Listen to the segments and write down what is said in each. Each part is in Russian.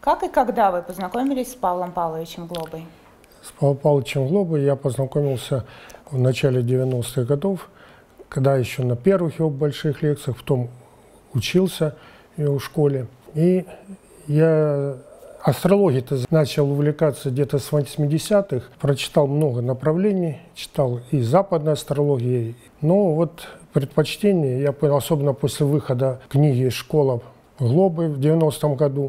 Как и когда вы познакомились с Павлом Павловичем Глобой? С Павлом Павловичем Глобой я познакомился в начале 90-х годов, когда еще на первых его больших лекциях, потом учился в его школе. И я астрологией-то начал увлекаться где-то с 80-х, прочитал много направлений, читал и западной астрологии, но вот предпочтение я понял, особенно после выхода книги «Школа Глобы» в 90-м году,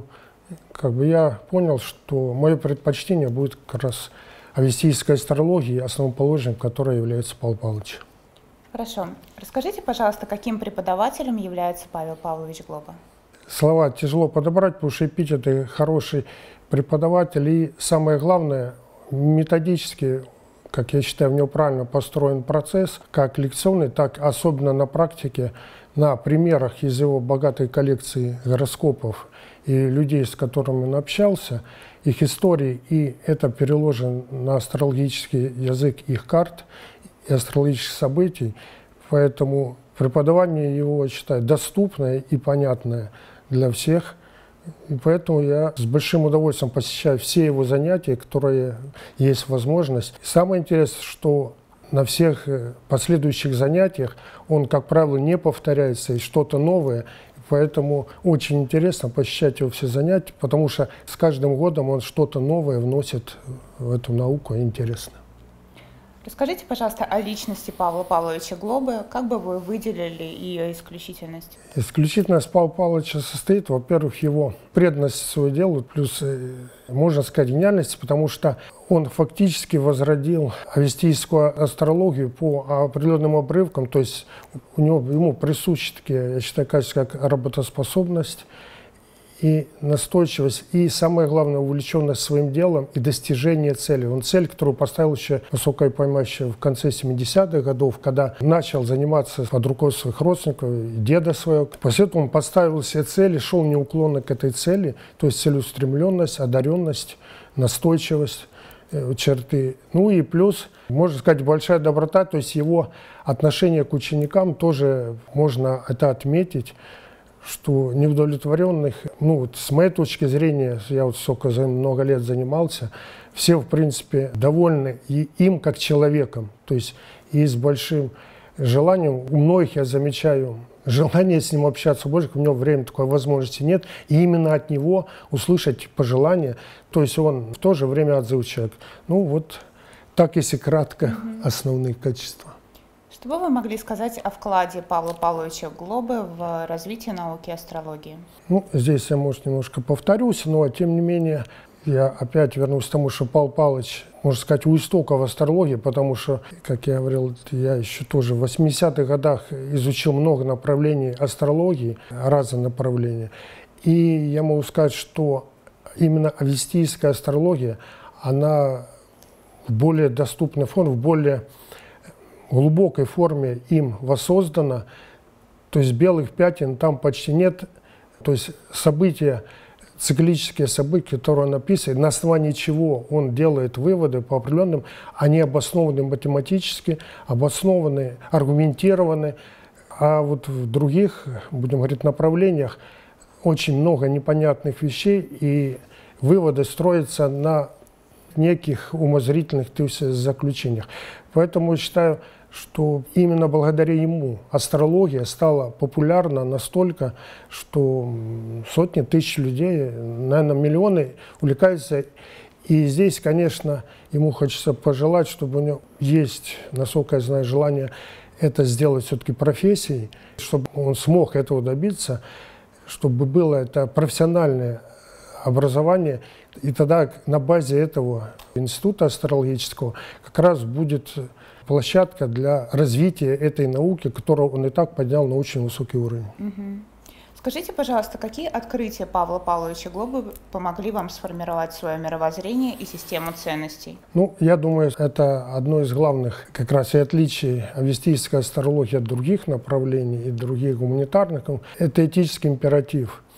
я понял, что мое предпочтение будет как раз авестийской астрологии, основоположником которой является Павел Павлович. Хорошо. Расскажите, пожалуйста, каким преподавателем является Павел Павлович Глоба? Слова тяжело подобрать, потому что эпитеты хороший преподаватель. И самое главное, методически, как я считаю, в него правильно построен процесс, как лекционный, так особенно на практике, на примерах из его богатой коллекции гороскопов и людей, с которыми он общался, их истории, и это переложено на астрологический язык их карт и астрологических событий. Поэтому преподавание его, я считаю, доступное и понятное для всех. И поэтому я с большим удовольствием посещаю все его занятия, которые есть возможность. И самое интересное, что на всех последующих занятиях он, как правило, не повторяется и что-то новое. Поэтому очень интересно посещать его все занятия, потому что с каждым годом он что-то новое вносит в эту науку, интересно. Расскажите, пожалуйста, о личности Павла Павловича Глобы. Как бы вы выделили ее исключительность? Исключительность Павла Павловича состоит, во-первых, его преданность своему делу, плюс, можно сказать, гениальность, потому что он фактически возродил авестийскую астрологию по определенным обрывкам, то есть ему присущи такие, я считаю, качества, как работоспособность и настойчивость, и самое главное, увлеченность своим делом и достижение цели. Он цель, которую поставил еще, насколько я понимаю, еще в конце 70-х годов, когда начал заниматься под рукой своих родственников, деда своего. После этого он поставил себе цель и шел неуклонно к этой цели, то есть целеустремленность, одаренность, настойчивость, черты. Ну и плюс, можно сказать, большая доброта, то есть его отношение к ученикам тоже можно это отметить, что неудовлетворенных, с моей точки зрения, я много лет занимался, все, в принципе, довольны и им как человеком, то есть и с большим желанием. У многих я замечаю желание с ним общаться больше, у него времени такой возможности нет, и именно от него услышать пожелания, то есть он в то же время отзывчивый человек. Так, если кратко, основные качества. Что бы вы могли сказать о вкладе Павла Павловича Глобы в развитие науки астрологии? Здесь я, может, немножко повторюсь, но, тем не менее, я опять вернусь к тому, что Павел Павлович, можно сказать, у истоков астрологии, потому что, как я говорил, я еще тоже в 80-х годах изучил много направлений астрологии, разные направления. И я могу сказать, что именно авестийская астрология, она в более доступной форме, в более глубокой форме им воссоздана, то есть белых пятен там почти нет, то есть события, циклические события, которые он описывает, на основании чего он делает выводы по определенным, они обоснованы математически, обоснованы, аргументированы, а вот в других, будем говорить, направлениях очень много непонятных вещей, и выводы строятся на неких умозрительных, то есть, заключениях. Поэтому я считаю, что именно благодаря ему астрология стала популярна настолько, что сотни тысяч людей, наверное, миллионы увлекаются. И здесь, конечно, ему хочется пожелать, чтобы у него есть, насколько я знаю, желание это сделать все-таки профессией, чтобы он смог этого добиться, чтобы было это профессиональное образование. И тогда на базе этого института астрологического как раз будет площадка для развития этой науки, которую он и так поднял на очень высокий уровень. Скажите, пожалуйста, какие открытия Павла Павловича Глобы помогли вам сформировать свое мировоззрение и систему ценностей? Я думаю, это одно из главных как раз и отличий авестийской астрологии от других направлений и других гуманитарных. Это этический императив.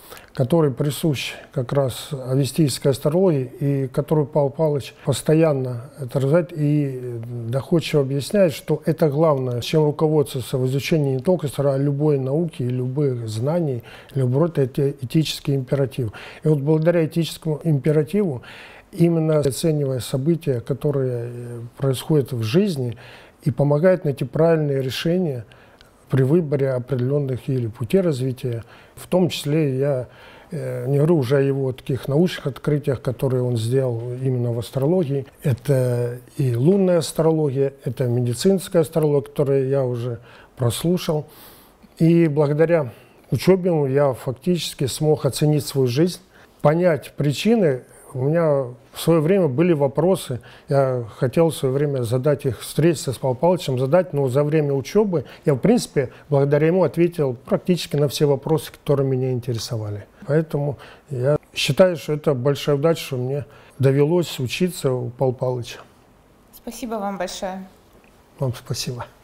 который присущ как раз авестийской астрологии, и который Павел Павлович постоянно это развивает и доходчиво объясняет, что это главное, чем руководствоваться в изучении не только любой науки и любых знаний, любой это этический императив. И вот благодаря этическому императиву, именно оценивая события, которые происходят в жизни, и помогает найти правильные решения при выборе определенных или путей развития. В том числе я не говорю уже о его таких научных открытиях, которые он сделал именно в астрологии. Это и лунная астрология, это медицинская астрология, которую я уже прослушал. И благодаря учебе я фактически смог оценить свою жизнь, понять причины. У меня в свое время были вопросы, я хотел в свое время задать их, встретиться с Павлом Павловичем, задать, но за время учебы я, в принципе, благодаря ему ответил практически на все вопросы, которые меня интересовали. Поэтому я считаю, что это большая удача, что мне довелось учиться у Павла Павловича. Спасибо вам большое. Вам спасибо.